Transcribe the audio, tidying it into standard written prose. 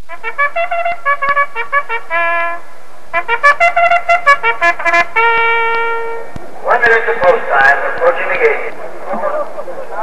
1 minute to post time, approaching the gate.